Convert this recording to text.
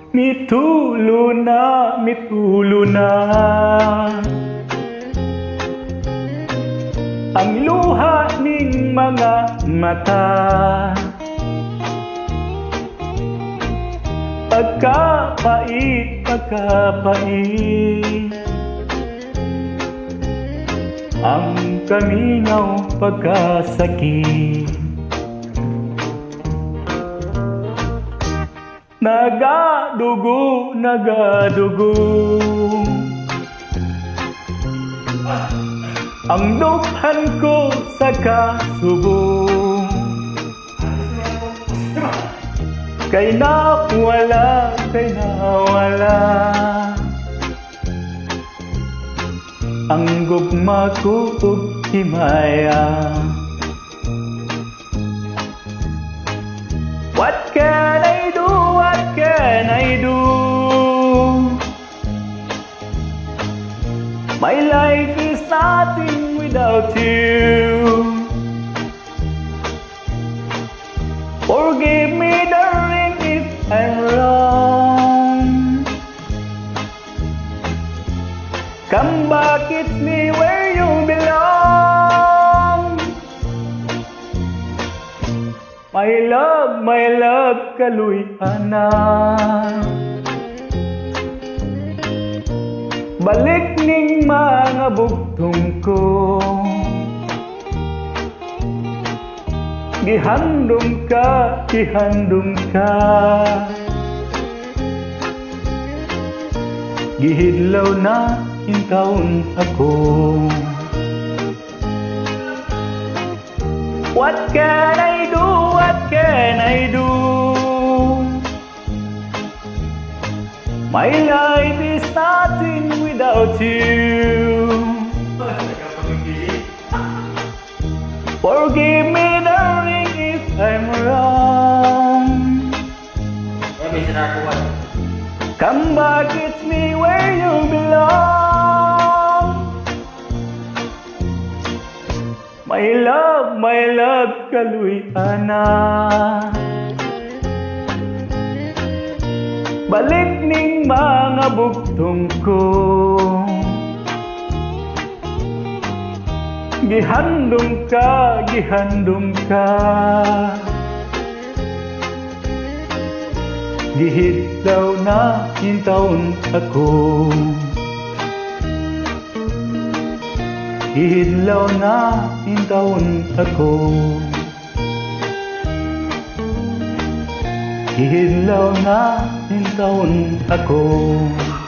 Mitulo na ang luha ning mga mata. Pagkapait ang kamingaw pagkasakit. Nagadugo ang dukhan ko sa kasubong. Kay nawala ang gugma ko ug himaya. What can I do? What can I do? My life is nothing without you. Forgive me, darling, if I'm wrong. Come back, it's me where you belong. My love, kaluy-ana. Balik ning mga bugtong ko. Gihandom ka Gihidlaw na intawon ako. What can I do? What can I do? My life is nothing without you. Forgive me, darling, if I'm wrong. Come back, it's me where you belong. My love, kaluy-ana. Balik ning mga bugtong ko. Gihandom ka Gihidlaw na intawon ako. Gihidlaw na intawon ako. Gihidlaw na intawon ako.